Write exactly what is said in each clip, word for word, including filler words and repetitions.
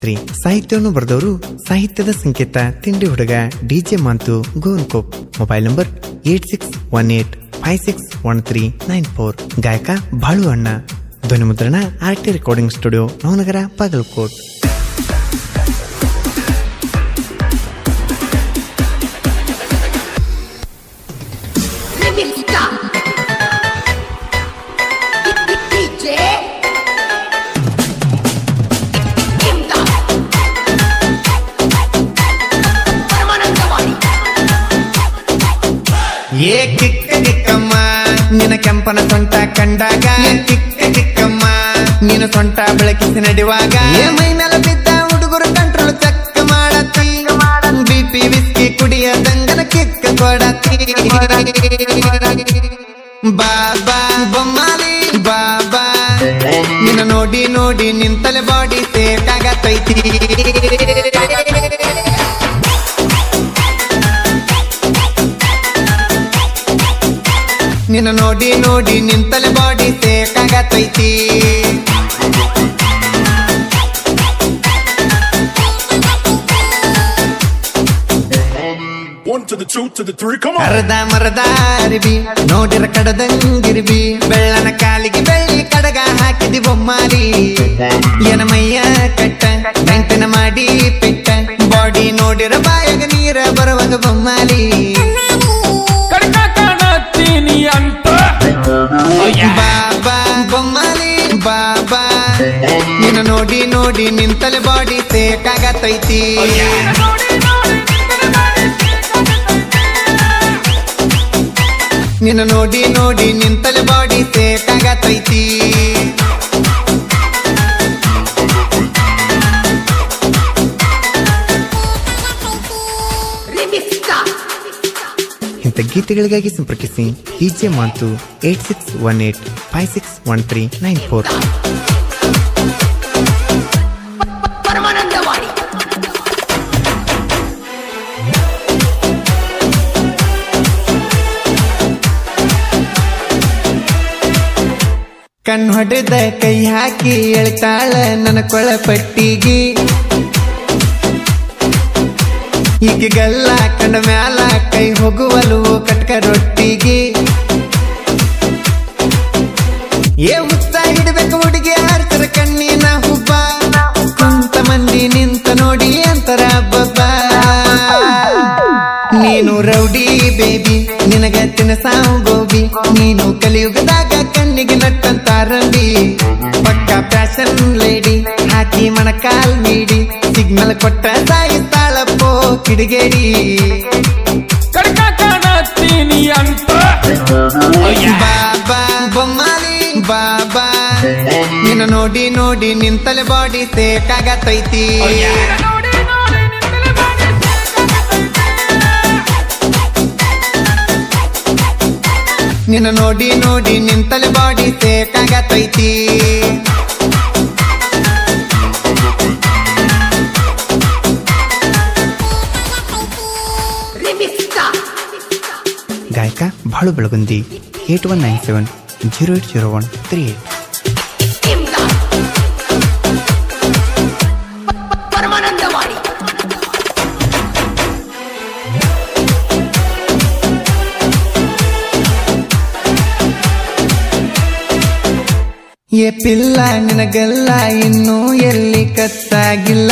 Three ಸಾಹಿತ್ಯವನ್ನು ಬರೆದವರು ಸಾಹಿತ್ಯದ ಸಂಕೇತ ತಿಂಡಿ ಹುಡುಗ ಡಿಜೆ ಮಾಂತು ಗೋನ್ಕೋಪ್. Mobile number eight six one eight five six one three nine four. ಗಾಯಕ ಬಾಳು ಅಣ್ಣ. ಧ್ವನಿ ಮುದ್ರಣ R T recording studio, Navanagar, Bagalkot. ಏ ಕಿಕ್ಕ ಕಿಕ್ಕಮ್ಮ ನಿನ್ನ ಕೆಂಪನ ಸೊಂಟ ಕಂಡಾಗ, ಕಿಕ್ಕ ಕಿಕ್ಕಮ್ಮ ನೀನು ಸೊಂಟ ಬೆಳಕಿಸಿ ನಡೆಯುವಾಗ, ಏ ಮೈ ಮೇಲೆ ಬಿದ್ದ ಹುಡುಗರು ಕಂಟ್ರೋಲ್ ಚೆಕ್ ಮಾಡತ್ತಿ, ಬಿಪಿ ವಿಸ್ಕಿ ಕುಡಿಯ ದಂಗನ ಕಿಕ್ಕ ಕೊಡತ್ತಿ. ಬಾಬಾ ಬೊಮ್ಮಾಲಿ ಬಾಬಾ ನಿನ್ನ ನೋಡಿ ನೋಡಿ ನಿಂತಲೆ ಬಾಡಿ ಸೇಕಾಗತೈತಿ. ನಿನ್ನ ನೋಡಿ ನೋಡಿ ನಿಂತಲೆ ಬಾಡಿ ಸೇಕಾಗತೈತಿ. ಅರ್ಧ ಮರದ ಅರಿಬಿ ನೋಡಿರ ಕಡದಂಗಿರ್ಬಿ, ಬೆಳ್ಳನ ಕಾಲಿಗೆ ಬೆಳ್ಳಿ ಕಡಗ ಹಾಕಿದಿ ಬೊಮ್ಮಾಲಿ. ಏನ ಮೈಯ ಕಟ್ಟ ಗಂಟನ ಮಾಡಿ ಪಿಟ್ಟ, ಬಾಡಿ ನೋಡಿರ ಬಾಯಾಗ ನೀರ ಬರುವಾಗ ಬೊಮ್ಮಾಲಿ. ಬಾಬಾ ಬೊಮ್ಮಾಲಿ ಬಾಬಾ ನಿನ್ನ ನೋಡಿ ನೋಡಿ ನಿಂತಲೆ ಬಾಡಿ ಸೇಕಾಗತೈತಿ. ನಿನ್ನ ನೋಡಿ ನೋಡಿ ನಿಂತಲೆ ಬಾಡಿ ಸೇಕಾಗತೈತಿ. ಇಂಥ ಗೀತೆಗಳಿಗಾಗಿ ಸಂಪರ್ಕಿಸಿ DJ Mantu eight six one eight five six one three nine four. ಕಣ್ಣು ಹೊಡೆದ ಕೈ ಹಾಕಿ ಎಳ್ತಾಳ ನನ್ನ ಕೊಳ ಪಟ್ಟಿಗಿ, ಈಗಲ್ಲ ಕಣ್ಣ ಮ್ಯಾಲ ಕೈ ಹೋಗುವಲು ಕಟ್ಕ ರೊಟ್ಟಿಗೆ. ಏ ಹುತ್ತ ಹಿಡ್ಬೇಕು ಹುಡುಗಿ ಹಾರ್ತರ ಕಣ್ಣಿನ ಹುಬ್ಬ, ಕುಂತ ಮಂದಿ ನಿಂತ ನೋಡಿ ಅಂತರ ಬಬ್ಬ. ನೀನು ರೌಡಿ ಬೇಬಿ ನಿನಗ ತಿನಸಾವು ಗೋಬಿ, ನೀನು ಕಲಿಯುಗದಾಗ ಕಣ್ಣಿಗೆ ನಟ್ಟಂತ ರಂಬಿ. ಪಕ್ಕ ಫ್ಯಾಷನ್ ಲೇಡಿ ಹಾಕಿ ಮಣಕಾಲ್ ನೀಡಿ, ಸಿಗ್ನಲ್ ಕೊಟ್ಟ ಸಾಯಿಸ್ತಾಳಪ್ಪೋ ಕಿಡಿಗೇಡಿ. ಬಾಬಾ ಬೊಮ್ಮಾಲಿ ಬಾಬಾ ನಿನ್ನ ನೋಡಿ ನೋಡಿ ನಿಂತಲೆ ಬಾಡಿ ಸೇಕಾಗತೈತಿ. ನಿನ್ನ ನೋಡಿ ನೋಡಿ ನಿಂತಲೆ ಬಾಡಿ ಸೇಕಾಗತೈತಿ. ಗಾಯಕ Balu Belagundi eight one nine seven zero eight zero one three eight. ಏ ಪಿಲ್ಲ ನಿನಗಲ್ಲ ಇನ್ನೂ ಎಲ್ಲಿ ಕತ್ತಾಗಿಲ್ಲ,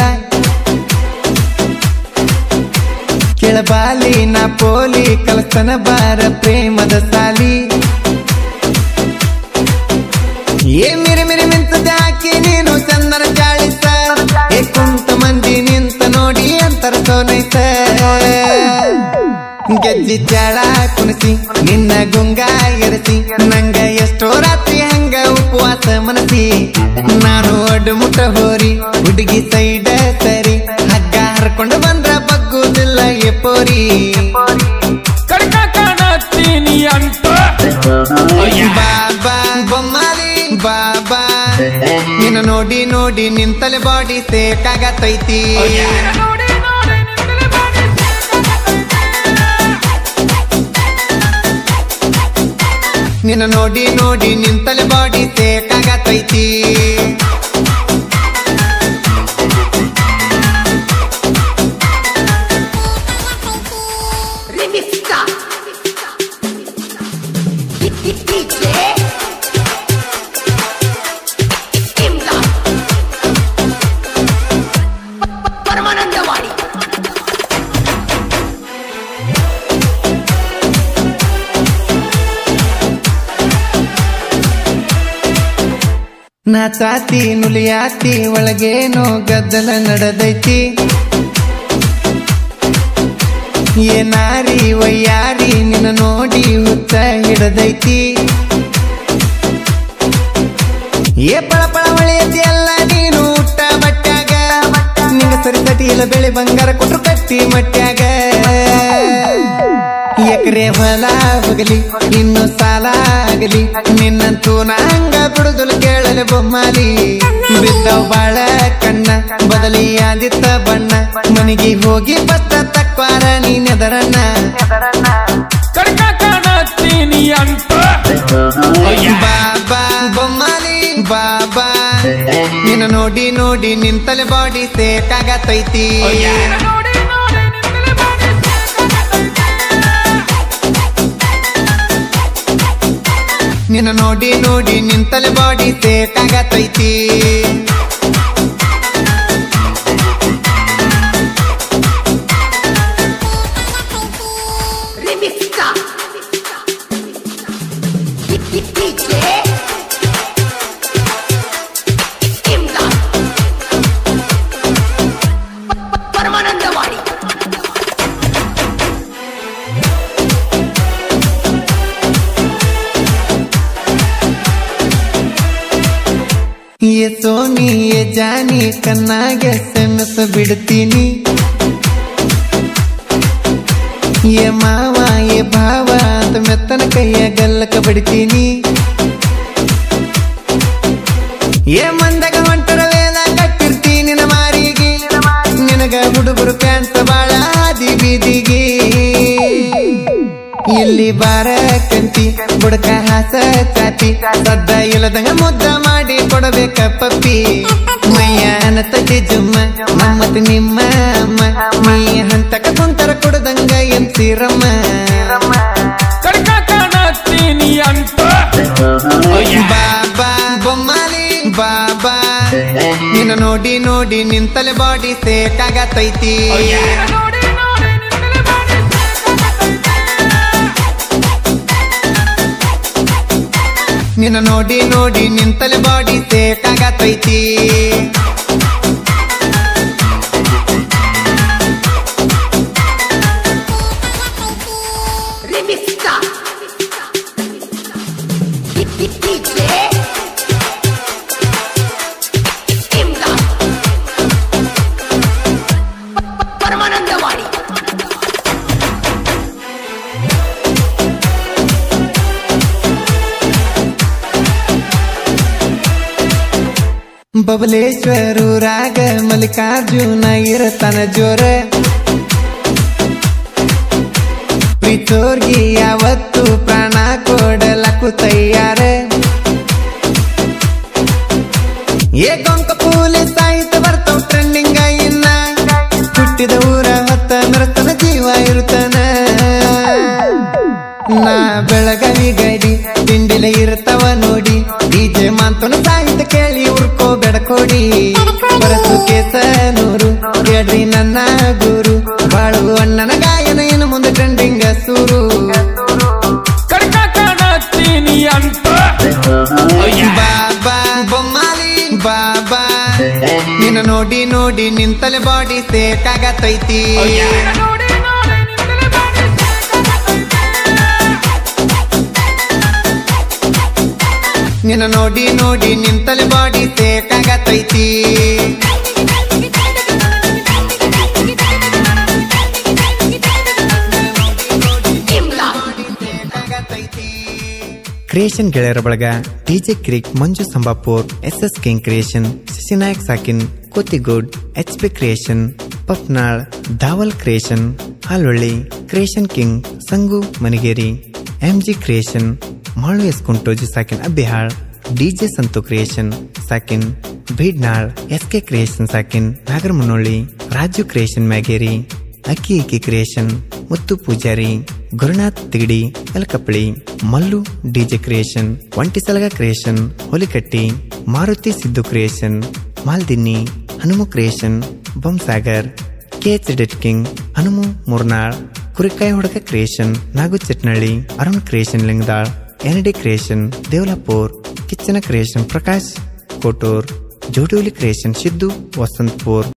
ಕೆಳಬಾಲಿ ನಾ ಪೋಲಿ ಕಲಸ್ತನ ಬಾರ ಪ್ರೇಮದ ಸಾಲಿ. ಏ ಮಿರಿ ಮಿರಿ ಮಿಂಚದೆ ಹಾಕಿ ನೀನು ಚಂದನ ಚಾಳಿಸ, ಏ ಕುಂತ ಮಂದಿ ನಿಂತ ನೋಡಿ ಅಂತರ ಸೋನೈಸ. ಗೆಜ್ಜಿ ಚಾಳ ಕುಣಿಸಿ ನಿನ್ನ ಗುಂಗ ಎರಸಿ, ನಂಗ ಎಷ್ಟೋ ರಾತ್ರಿ ಹಂಗ ಉಪವಾಸ ಮನಸಿ. ನಾನು ಅಡ್ಡು ಮುಟ್ಟ ಹೋರಿ ಹುಡುಗಿ ಸೈಡ ಸರಿ, ಹಗ್ಗ ಹರ್ಕೊಂಡು ಬಂದ್ರ ಬಗ್ಗುದಿಲ್ಲ ಎಪ್ಪೋರಿ. ಬಾಬಾ ಬೊಮ್ಮಾಲಿ ಬಾಬಾ ನಿನ್ನ ನೋಡಿ ನೋಡಿ ನಿಂತಲೆ ಬಾಡಿ ಸೇಕಾಗತೈತಿ. ನಿನ್ನ ನೋಡಿ ನೋಡಿ ನಿಂತಲೆ ಬಾಡಿ ಸೇಕಾಗತೈತಿ. ನಾಚಾತಿ ನುಲಿಯಾತಿ ಒಳಗೇನೋ ಗದ್ದಲ ನಡೆದೈತಿ ಏನಾರಿ ವಯ್ಯಾರಿ ನಿನ್ನ ನೋಡಿ ಹುಚ್ಚ ಹಿಡದೈತಿ ಏ ಪಳ ಪಳ ಹೊಳೆಯತಿ ಅಲ್ಲ ನೀನು ಊಟ ಬಟ್ಟ್ಯಾಗ ನಿಂಗ ಸರಿ ಸಟಿ ಇಲ್ಲ ಬೆಳೆ ಬಂಗಾರ ಕೊಟ್ರು ಕಟ್ಟಿ ಮಟ್ಟ್ಯಾಗ ಎಕರೆ ಹೊಲ ಹೋಗಲಿ ಇನ್ನು ಸಾಲ ಆಗಲಿ ನಿನ್ನಂತೂ ನಂಗ ಬಿಡುದಲು ಕೇಳಲೆ ಬೊಮ್ಮಾಲಿ ಬಿದ್ದವ್ ಬಾಳ ಕಣ್ಣ ಬದಲಿ ಆದಿತ್ತ ಬಣ್ಣ ಮನೆಗೆ ಹೋಗಿ ಬತ್ತ ತಕ್ವಾರ ನೀನೆದರನ್ನ ಕಡ್ಕ ಕಾಣತ್ತೀನಿ ಅಂತ ಬಾಬಾ ಬೊಮ್ಮಾಲಿ ಬಾಬಾ ನಿನ್ನ ನೋಡಿ ನೋಡಿ ನಿಂತಲೆ ಬಾಡಿ ಸೇಕಾಗತೈತಿ ನಿನ್ನ ನೋಡಿ ನೋಡಿ ನಿಂತಲೆ ಬಾಡಿ ಸೇಕಾಗತೈತಿ ये सोनी ये जानी कन्नागे सेमस बिड़तीनी ये मावा ये भावा तो मैं तन कहिया गल्लक बिड़तीनी ये मंदग मंटर वेला कट्टिर्तीनी न मारीगी निनग हुಡುಗರು ಪ್ಯಾಂಟ್ ಬಾಳ ಆದಿ ಬೀದಿಗೆ ಇಲ್ಲಿ ಬಾರ ಕಂತಿ ಬುಡಕ ಹಾಸ ಚಾತಿ ಸದ್ದ ಇಲ್ಲದಂಗ ಮುದ್ದ ಮಾಡಿ ಕೊಡಬೇಕ ಪಪ್ಪಿ ಮಯ್ಯನ ತಟ್ಟಿ ಜುಮ್ಮ ಮಮ್ಮತ್ ನಿಮ್ಮ ಅಮ್ಮ ನೀ ಹಂತಕ ಕುಂತರ ಕೊಡದಂಗ ಎಂತಿರಮ್ಮ ಕಡ್ಕ ಕಾಣತ್ತೀನಿ ಅಂತ ಬಾಬಾ ಬೊಮ್ಮಾಲಿ ಬಾಬಾ ನಿನ್ನ ನೋಡಿ ನೋಡಿ ನಿಂತಲೆ ಬಾಡಿ ಸೇಕಾಗತೈತಿ ನಿನ್ನ ನೋಡಿ ನೋಡಿ ನಿಂತಲೆ ಬಾಡಿ ಸೇಕಾಗತೈತಿ ಬಬಲೇಶ್ವರು ರಾಗ ಮಲ್ಲಿಕಾರ್ಜುನ ಇರತನ ಜೋರ ಪ್ರೀತೋರ್ಗಿ ಯಾವತ್ತು ಪ್ರಾಣ ಕೊಡಲಕ್ಕು ತಯ್ಯಾರ ಏ ಗೊಂಕ ಪೂಲೆ ಸಾಹಿತ್ಯ ಬರ್ತಾವ್ ಟ್ರೆಂಡಿಂಗ ಇನ್ನ ಹುಟ್ಟಿದ ಊರ ಹೊತ್ತ ಮೆರತನ ಜೀವ ಇರುತ್ತನ ನಾ ಬೆಳಗವಿ ಗಡಿ ತಿಂಡಿಲೆ ಇರ್ತಾವ ನೋಡಿ ಡಿಜೆ ಮಾಂತನ ಸಾಹಿತ್ಯ ಕೇಳಿ ಉರ್ಕೋ ಬೆಡಕೋಡಿ ಬರಸು ಕೇಸ ನೂರು ಕೇಳ್ರಿ ನನ್ನ ಗುರು ಬಾಳು ಅಣ್ಣನ ಗಾಯನ ಇನ್ನು ಮುಂದೆ ಟ್ರೆಂಡಿಂಗ ಸೂರು ಕಡ್ಕ ಕಾಣತ್ತೀನಿ ಅಂತ ಬಾಬಾ ಬೊಮ್ಮಾಲಿ ಬಾಬಾ ನಿನ್ನ ನೋಡಿ ನೋಡಿ ನಿಂತಲೆ ಬಾಡಿ ಸೇಕಾಗತೈತಿ ನಿನ್ನ ನೋಡಿ ನೋಡಿ ನಿಂತಲೆ ಬಾಡಿ ಸೇಕಾಗತೈತಿ ಕ್ರಿಯೇಷನ್ ಗೆಳೆಯರ ಬಳಗ ಡಿಜೆ ಕ್ರಿಕ್ Manju Sambapur S S king creation Shashinayak ಸಾಕಿನ್ Kotigod H P creation Papnal Dhaval creation Halvalli creation king Sangu Manigeri MG creation Malu S Kuntoji ಸಾಕಿನ್ ಅಬ್ಬಿಹಾಳ್ ಡಿಜೆ ಸಂತು ಕ್ರಿಯೇಷನ್ ಸಾಕಿನ್ ಭೀಡ್ನಾಳ್ ಎಸ್ ಕೆ ಕ್ರಿಯೇಷನ್ ಸಾಕಿನ್ ನಾಗರ ಮುನ್ನೋಳಿ ರಾಜು ಕ್ರಿಯೇಷನ್ ಮ್ಯಾಗೇರಿ ಅಕ್ಕಿ ಇಕ್ಕಿ creation Muttu Pujari Gurunath Tigadi Elkappali Mallu DJ creation ಒಂಟಿಸಲಗ creation Holikatti Maruti Siddu creation Maldinni Hanumu creation Bomsagar KH debt king Hanumu Murnal ಕುರಿಕಾಯಿ ಹುಡುಗ creation Nagu Chatnalli Arun creation Lingadal N D creation Devalapur ಕಿಚ್ಚನ ಕ್ರಿಯೇಷನ್ ಪ್ರಕಾಶ್ कोटूर जोडोली क्रिएशन सिद्धू वसंतपुर।